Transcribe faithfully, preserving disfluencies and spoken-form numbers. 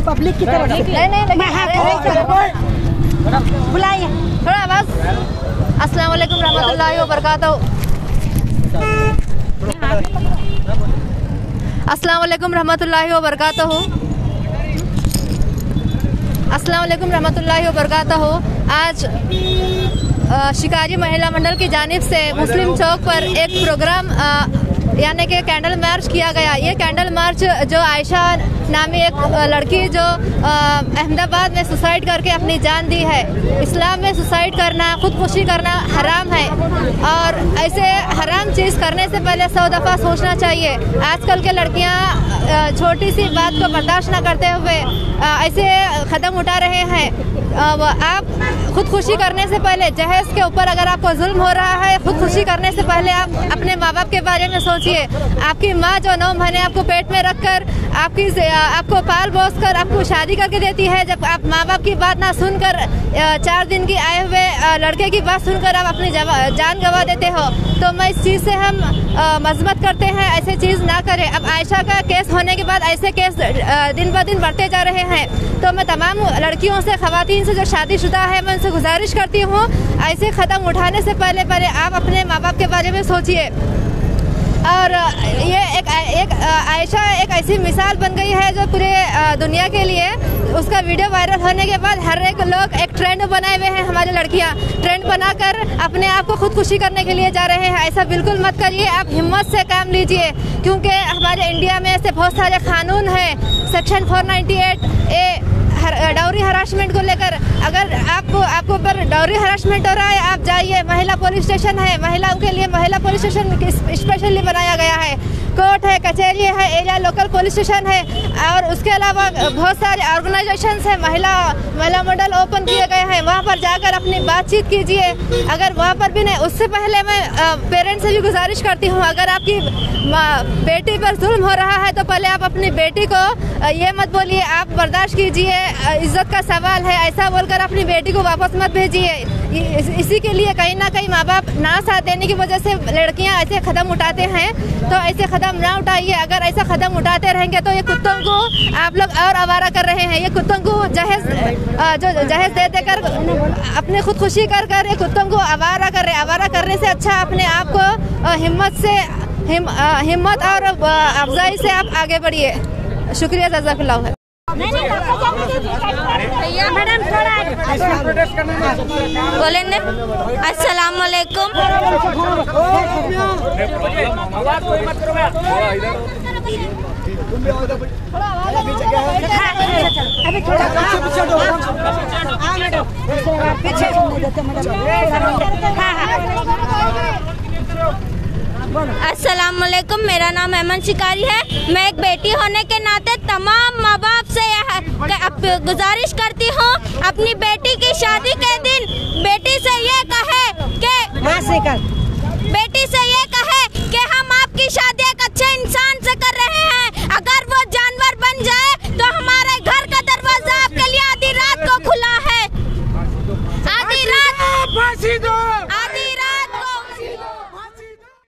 Public की तरफ से नहीं नहीं बुलाइए थोड़ा आवाज। अस्सलाम वालेकुम रहमतुल्लाहि व बरकातहू। अस्सलाम वालेकुम रहमतुल्लाहि व बरकातहू। अस्सलाम वालेकुम रहमतुल्लाहि व बरकातहू। आज शिकारी महिला मंडल की जानिब से मुस्लिम चौक पर एक प्रोग्राम यानी कि कैंडल मार्च किया गया। ये कैंडल मार्च जो आयशा नामी एक लड़की जो अहमदाबाद में सुसाइड करके अपनी जान दी है। इस्लाम में सुसाइड करना, खुदकुशी करना हराम है और ऐसे हराम चीज़ करने से पहले सौ दफ़ा सोचना चाहिए। आजकल के लड़कियां छोटी सी बात को बर्दाश्त न करते हुए ऐसे कदम उठा रहे हैं। आप खुदकुशी करने से पहले, जहेज के ऊपर अगर आपको जुल्म हो रहा है, खुदकुशी करने से पहले आप अपने माँ बाप के बारे में सोचिए। आपकी माँ जो नौ महीने आपको पेट में रखकर आपकी आपको पाल पोस कर आपको शादी करके देती है, जब आप माँ बाप की बात ना सुनकर चार दिन की आए हुए लड़के की बात सुनकर आप अपनी जान गंवा देते हो, तो मैं इस चीज़ से हम मजम्मत करते हैं, ऐसे चीज़ ना करें। अब आयशा का केस होने के बाद ऐसे केस दिन ब दिन बढ़ते जा रहे हैं, तो मैं तमाम लड़कियों से, ख़वातीन से जो शादीशुदा है, मैं उनसे गुजारिश करती हूँ ऐसे कदम उठाने से पहले पहले आप अपने माँ बाप के बारे में सोचिए। और ये एक एक आयशा एक ऐसी मिसाल बन गई है जो पूरे दुनिया के लिए, उसका वीडियो वायरल होने के बाद हर एक लोग एक ट्रेंड बनाए हुए हैं। हमारी लड़कियां ट्रेंड बनाकर अपने आप को खुदकुशी करने के लिए जा रहे हैं। ऐसा बिल्कुल मत करिए, आप हिम्मत से काम लीजिए, क्योंकि हमारे इंडिया में ऐसे बहुत सारे कानून हैं। Section four ninety eight A dowry harassment को लेकर, अगर आपको आपको ऊपर डाउरी हरासमेंट हो रहा है, आप जाइए, महिला पुलिस स्टेशन है, महिलाओं के लिए महिला पुलिस स्टेशन स्पेशली बनाया गया है, कोर्ट है, कचहरी है, एरिया लोकल पुलिस स्टेशन है, और उसके अलावा बहुत सारे ऑर्गेनाइजेशंस हैं, महिला महिला मंडल ओपन किए गए हैं। वहाँ पर जाकर अपनी बातचीत कीजिए। अगर वहाँ पर भी नहीं, उससे पहले मैं पेरेंट्स से भी गुजारिश करती हूँ, अगर आपकी बेटी पर जुल्म हो रहा है तो पहले आप अपनी बेटी को ये मत बोलिए, आप बर्दाश्त कीजिए, इज्जत का सवाल है, ऐसा बोलकर अपनी बेटी को वापस मत भेजिए। इसी के लिए कहीं ना कहीं माँ बाप ना साथ देने की वजह से लड़कियां ऐसे कदम उठाते हैं, तो ऐसे कदम ना उठाइए। अगर ऐसा कदम उठाते रहेंगे तो ये कुत्तों को आप लोग और आवारा कर रहे हैं। ये कुत्तों को जहेज जो जहेज दे देकर अपने खुदकुशी कर कर ये कुत्तों को आवारा कर रहे। आवारा करने से अच्छा अपने आप को हिम्मत से हिम, हिम्मत और अफजाई से आप आगे बढ़िए। शुक्रिया, जज़ाकल्लाह है। मैडम बोले ने अस्सलाम वालेकुम। अस्सलाम वालेकुम, मेरा नाम अमन शिकारी है। मैं एक बेटी होने के नाते तमाम माँ बाप से गुजारिश करती हूँ, अपनी बेटी की शादी